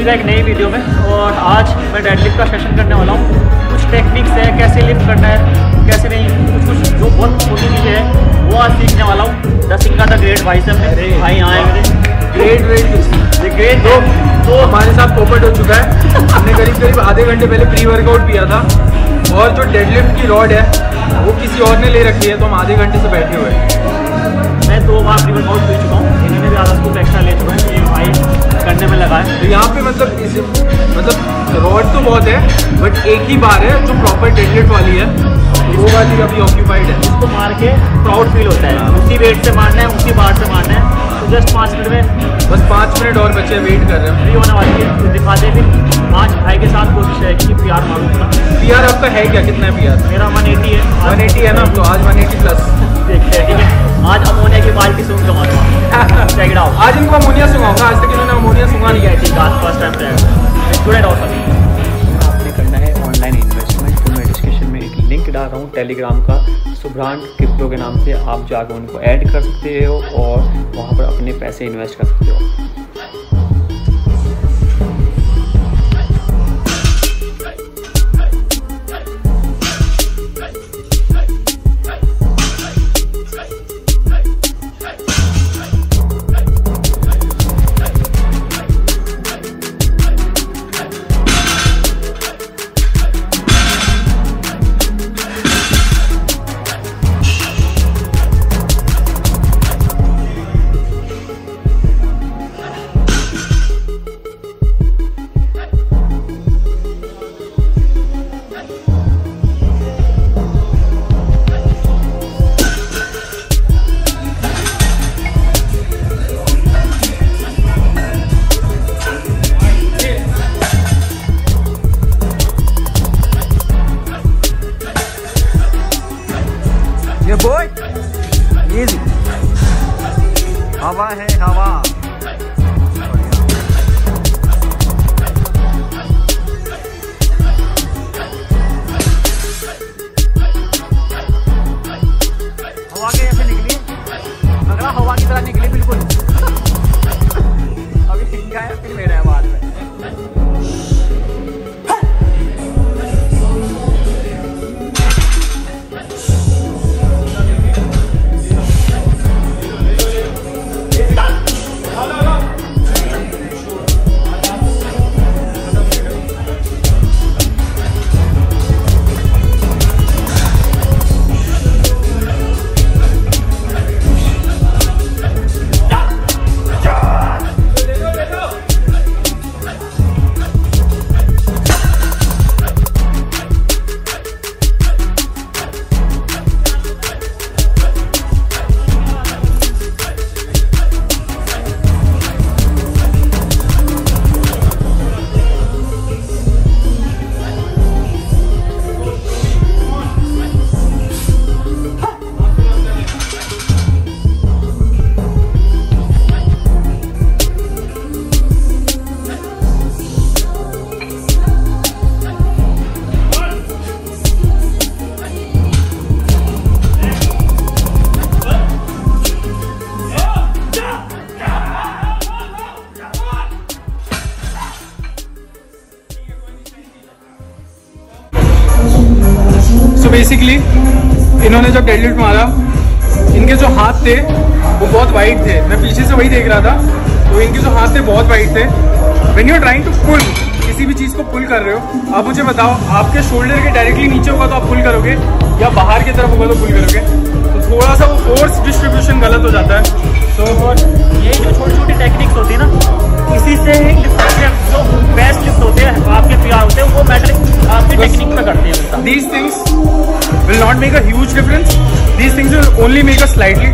सीधा एक नई वीडियो में। और आज मैं डेडलिफ्ट का सेशन करने वाला हूँ। कुछ टेक्निक्स है, कैसे लिफ्ट करना है कैसे नहीं, कुछ जो बहुत छोटी चीज़ें हैं वो आज सीखने वाला हूँ। द सिंगा द ग्रेट भाई साहब मेरे भाई यहाँ है मेरे ग्रेट तो हमारे साथ पोपट हो चुका है। हमने करीब आधे घंटे पहले प्री वर्कआउट किया था और जो डेडलिफ्ट की रॉड है वो किसी और ने ले रखी है, तो हम आधे घंटे से बैठे हुए हैं। मैं 2 बार प्री वर्कआउट पी चुका हूँ, इन्होंने भी आधा स्कूप एक्स्ट्रा ले चुका है, ये भाई करने में लगा है। तो यहाँ पे मतलब रॉड तो बहुत है बट एक ही बार है जो प्रॉपर डेडलिफ्ट वाली है, वो वाली अभी ऑक्यूपाइड है। इसको मार के प्राउड फील होता है, उसी वेट से मारना है, उसी बार से मारना है। तो जस्ट 5 मिनट में, बस 5 मिनट और बच्चे वेट कर रहे हैं, फ्री होने वाली है। तो दिखाते फिर आज भाई के साथ कोशिश है कि PR मारूंगा। PR आपका है क्या, कितना है PR? मेरा 180 है। 180 है ना, तो आज 180 प्लस देखते हैं। ठीक है, आज अमोनिया की बाल की सूंघ मारूंगा। Check it out. आज इनको अमोनिया सुंघाऊंगा, आज तक इन्होंने अमोनिया सुंघा नहीं है। ठीक है, आज फर्स्ट टाइम रहेगा। स्टूडेंट हो सभी आपने करना है ऑनलाइन इन्वेस्टमेंट। तो मैं डिस्क्रिप्शन में एक लिंक डाल रहा हूँ टेलीग्राम का, सुब्रांड क्रिप्टो के नाम से। आप जाकर उनको ऐड कर सकते हो और वहाँ पर अपने पैसे इन्वेस्ट कर सकते हो। ये बॉय इजी हवा है हवा। हवा के ऐसे निकली, लग रहा हवा की तरह निकली बिल्कुल। अभी सिंगा है, फिर मेरा है बाद में। तो बेसिकली इन्होंने जब डेडलिफ्ट मारा, इनके जो हाथ थे वो बहुत वाइड थे। मैं पीछे से वही देख रहा था, तो इनके जो हाथ थे बहुत वाइड थे। When you are trying to pull, किसी भी चीज़ को पुल कर रहे हो, आप मुझे बताओ आपके शोल्डर के डायरेक्टली नीचे होगा तो आप पुल करोगे या बाहर की तरफ होगा तो पुल करोगे? तो थोड़ा सा वो फोर्स डिस्ट्रीब्यूशन गलत हो जाता है। तो ये जो छोटी छोटी टेक्निक्स होती है ना, इसी से जो बेस्ट लिफ्ट होते हैं आपके PR होते हैं, वो मैटर आपकी टेक्निक में करते हैं। These things will not make a huge difference. These things will only make a slightly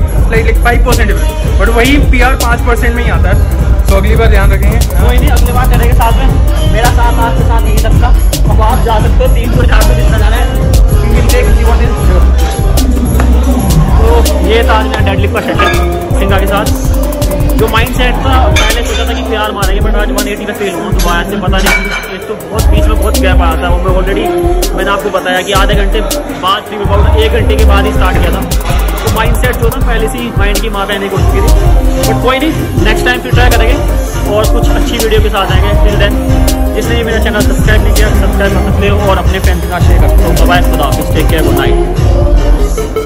5% difference. But वही PR 5% में ही आता है। तो अगली बार ध्यान रखेंगे। कोई नहीं, अगली बार करेंगे साथ में। मेरा साथ आपके साथ यही तक था। अब आप जा सकते हो 300-400 जितना जाना है, मिलते हैं किसी को। तो ये था आज मेरा डेडलिफ्ट का सेशन सिंगा के साथ। जो माइंड सेट था, मैंने सोचा था कि PR मारेंगे, बट आज 180 का फेल हुआ। दोबारा से पता नहीं, एक तो बहुत बीच में बहुत गैप आया था। वो मैं ऑलरेडी मैंने आपको बताया कि आधे घंटे बाद प्री वर्कआउट 1 घंटे के बाद ही स्टार्ट किया था। तो माइंड सेट जो था पहले से ही माइंड की मार रहने की कोशिश की थी, बट कोई नहीं, नेक्स्ट टाइम फिर ट्राई करेंगे। और कुछ अच्छी वीडियो के साथ आएंगे। टिल देन जिसने भी मेरा चैनल सब्सक्राइब नहीं किया सब्सक्राइब कर सकते हो और अपने फ्रेंड्स के साथ शेयर कर सकते हो। बाय, खुदा हाफिज़, टेक केयर, गुड नाइट।